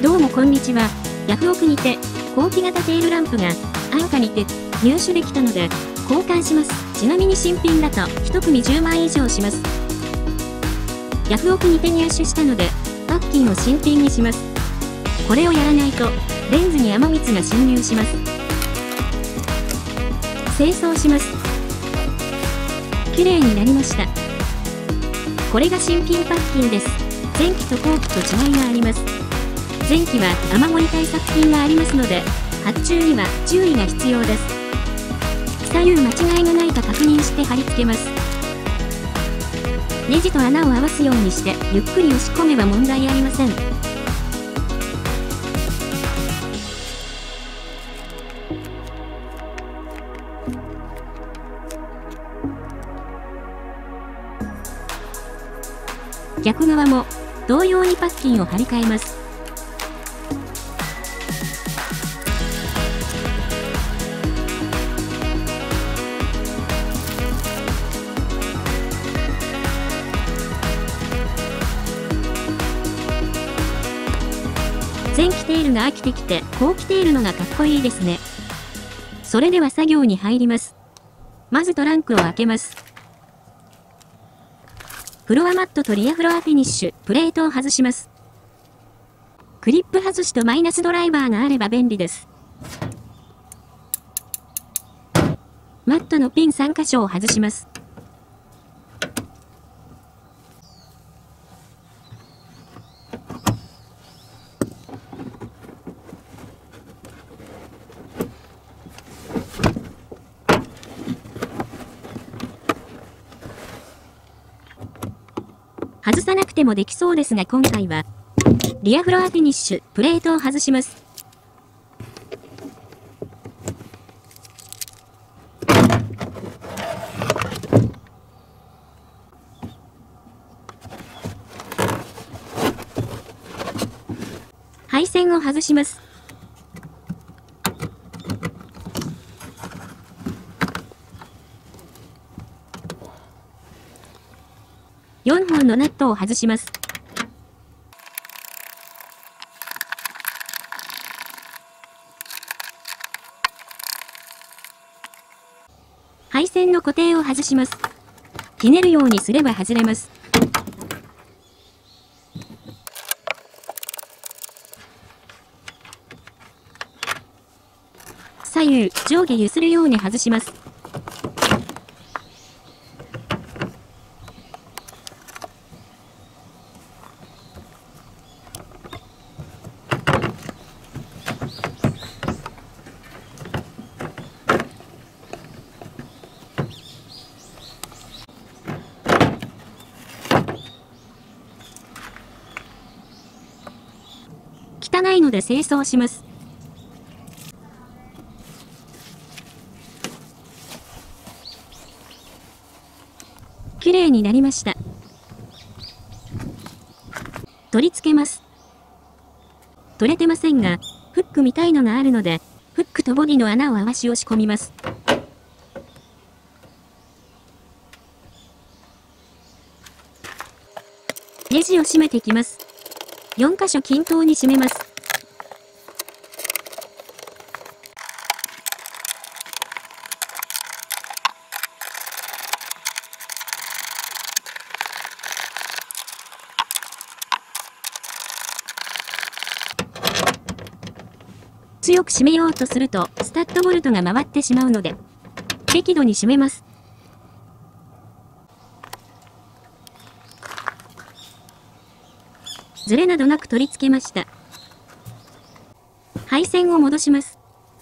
どうもこんにちは。ヤフオクにて、後期型テールランプが安価にて入手できたので、交換します。ちなみに新品だと1組10万以上します。ヤフオクにて入手したので、パッキンを新品にします。これをやらないと、レンズに雨水が侵入します。清掃します。綺麗になりました。これが新品パッキンです。前期と後期と違いがあります。前期は雨漏り対策品がありますので、発注には注意が必要です。左右間違いがないか確認して貼り付けます。ネジと穴を合わすようにしてゆっくり押し込めば問題ありません。逆側も同様にパッキンを貼り替えます。前期テールが飽きてきて後期テールのがかっこいいですね。それでは作業に入ります。まずトランクを開けます。フロアマットとリアフロアフィニッシュ、プレートを外します。クリップ外しとマイナスドライバーがあれば便利です。マットのピン3箇所を外します。外さなくてもできそうですが今回は、リアフロアフィニッシュ、プレートを外します。配線を外します。4本のナットを外します。配線の固定を外します。ひねるようにすれば外れます。左右、上下揺するように外します。汚いので清掃します。綺麗になりました。取り付けます。取れてませんが、フックみたいのがあるので、フックとボディの穴を合わし押し込みます。ネジを締めてきます。4箇所均等に締めます。強く締めようとすると、スタッドボルトが回ってしまうので、適度に締めます。ズレなどなく取り付けました。配線を戻します。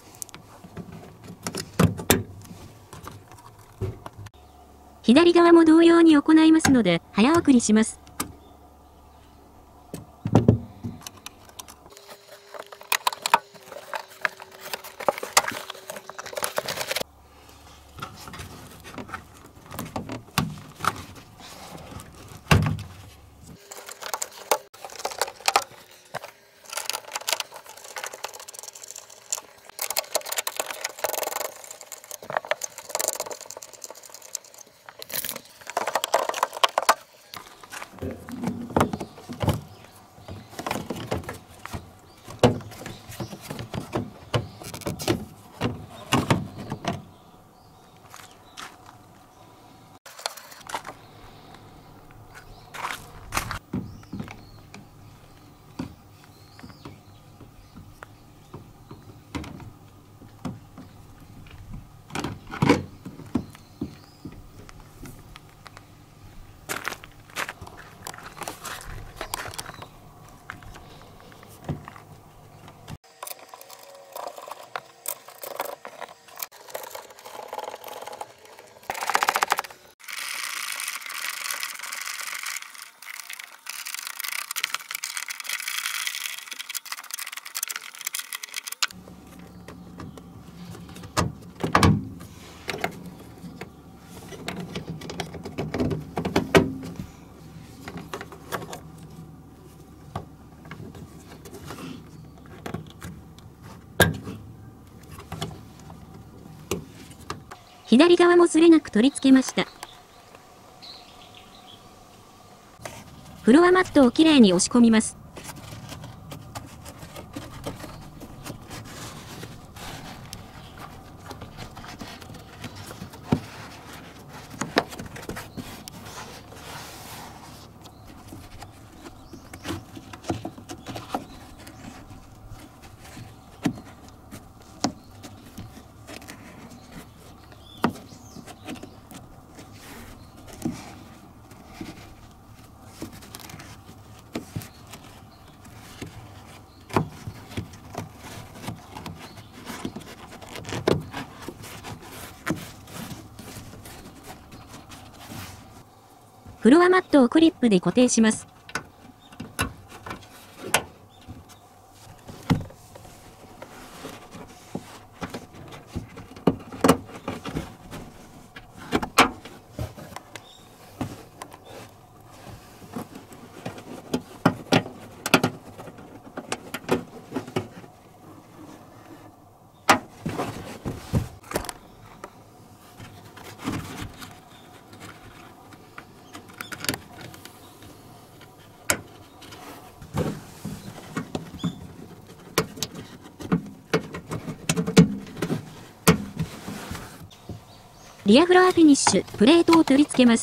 左側も同様に行いますので、早送りします。 左側もずれなく取り付けました。フロアマットをきれいに押し込みます。フロアマットをクリップで固定します。リアフロアフィニッシュ、プレートを取り付けます。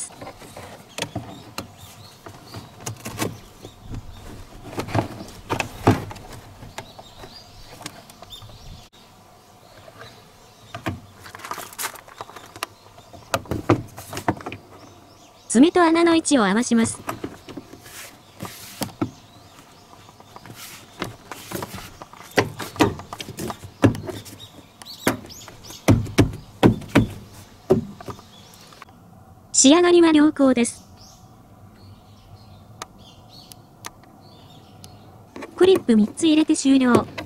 爪と穴の位置を合わします。仕上がりは良好です。クリップ3つ入れて終了。